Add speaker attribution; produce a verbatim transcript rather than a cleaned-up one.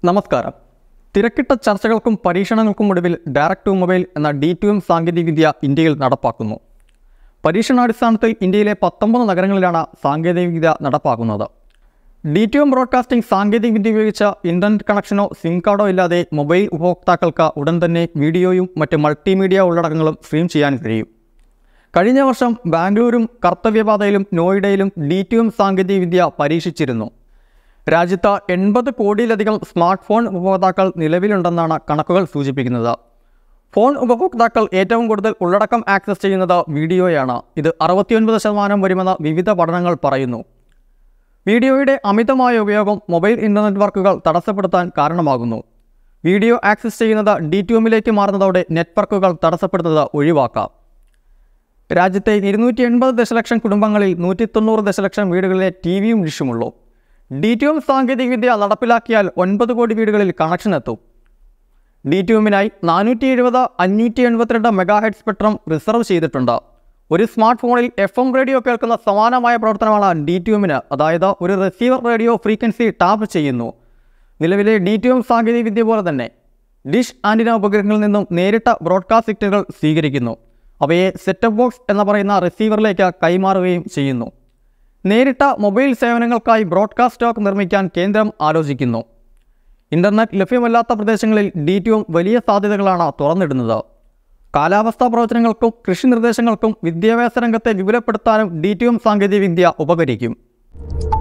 Speaker 1: നമസ്കാരം. തിരക്കിട്ട ചർച്ചകൾക്കും പരീക്ഷണങ്ങൾക്കും ഒടുവിൽ ഡയറക്ട് ടു മൊബൈൽ എന്ന ഡി ടു എം സാങ്കേതികവിദ്യ ഇന്ത്യയിൽ നടപ്പാക്കുന്നു. പരീക്ഷണാടിസ്ഥാനത്തിൽ ഇന്ത്യയിലെ പത്തൊമ്പത് നഗരങ്ങളിലാണ് സാങ്കേതികവിദ്യ നടപ്പാക്കുന്നത്. ഡി ടു എം ബ്രോഡ്കാസ്റ്റിംഗ് സാങ്കേതികവിദ്യ ഉപയോഗിച്ച ഇൻ്റർനെറ്റ് കണക്ഷനോ സിം കാർഡോ ഇല്ലാതെ മൊബൈൽ ഉപഭോക്താക്കൾക്ക് ഉടൻ തന്നെ വീഡിയോയും മറ്റ് മൾട്ടിമീഡിയ ഉള്ളടക്കങ്ങളും സ്ട്രീം ചെയ്യാൻ കഴിയും. കഴിഞ്ഞ വർഷം ബാംഗ്ലൂരും കർത്തവ്യപാതയിലും നോയിഡയിലും ഡി ടു എം സാങ്കേതികവിദ്യ പരീക്ഷിച്ചിരുന്നു. രാജ്യത്ത് എൺപത് കോടിയിലധികം സ്മാർട്ട് ഫോൺ ഉപഭോക്താക്കൾ നിലവിലുണ്ടെന്നാണ് കണക്കുകൾ സൂചിപ്പിക്കുന്നത്. ഫോൺ ഉപഭോക്താക്കൾ ഏറ്റവും കൂടുതൽ ഉള്ളടക്കം ആക്സസ് ചെയ്യുന്നത് വീഡിയോയാണ്. ഇത് അറുപത്തിയൊൻപത് ശതമാനം വരുമെന്ന് വിവിധ പഠനങ്ങൾ പറയുന്നു. വീഡിയോയുടെ അമിതമായ ഉപയോഗം മൊബൈൽ ഇൻ്റർനെറ്റ് വർക്കുകൾ തടസ്സപ്പെടുത്താൻ കാരണമാകുന്നു. വീഡിയോ ആക്സസ് ചെയ്യുന്നത് ഡി ടു എമ്മിലേക്ക് മാറുന്നതോടെ നെറ്റ്വർക്കുകൾ തടസ്സപ്പെടുന്നത് ഒഴിവാക്കാം. രാജ്യത്തെ ഇരുന്നൂറ്റി എൺപത് ദശലക്ഷം കുടുംബങ്ങളിൽ നൂറ്റി തൊണ്ണൂറ് ദശലക്ഷം വീടുകളിലെ ടി വിയും ഡിഷുമുള്ളൂ. ഡി ടു എം സാങ്കേതികവിദ്യ നടപ്പിലാക്കിയാൽ ഒൻപത് കോടി വീടുകളിൽ കണക്ഷൻ എത്തും. ഡി ടു എമ്മിനായി നാനൂറ്റി എഴുപത് അഞ്ഞൂറ്റി എൺപത്തിരണ്ട് മെഗാഹെഡ് സ്പെക്ട്രം റിസർവ് ചെയ്തിട്ടുണ്ട്. ഒരു സ്മാർട്ട് ഫോണിൽ എഫ് എം റേഡിയോ കേൾക്കുന്ന സമാനമായ പ്രവർത്തനമാണ് ഡി ടു എമ്മിന്. അതായത് ഒരു റിസീവർ റേഡിയോ ഫ്രീക്വൻസി ടാപ്പ് ചെയ്യുന്നു. നിലവിലെ ഡി ടു എം സാങ്കേതികവിദ്യ പോലെ തന്നെ ഡിഷ് ആൻറ്റിന ഉപഗ്രഹങ്ങളിൽ നിന്നും നേരിട്ട ബ്രോഡ്കാസ്റ്റ് സിഗ്നലുകൾ സ്വീകരിക്കുന്നു. അവയെ സെറ്റപ്പ് ബോക്സ് എന്ന് പറയുന്ന റിസീവറിലേക്ക് കൈമാറുകയും ചെയ്യുന്നു. നേരിട്ട മൊബൈൽ സേവനങ്ങൾക്കായി ബ്രോഡ്കാസ്റ്റ് സ്റ്റോക്ക് നിർമ്മിക്കാൻ കേന്ദ്രം ആലോചിക്കുന്നു. ഇൻ്റർനെറ്റ് ലഭ്യമല്ലാത്ത പ്രദേശങ്ങളിൽ ഡി ടു എം വലിയ സാധ്യതകളാണ് തുറന്നിടുന്നത്. കാലാവസ്ഥാ പ്രവചനങ്ങൾക്കും കൃഷി നിർദ്ദേശങ്ങൾക്കും വിദ്യാഭ്യാസ രംഗത്തെ വിപുലപ്പെടുത്താനും ഡി ടു എം സാങ്കേതികവിദ്യ ഉപകരിക്കും.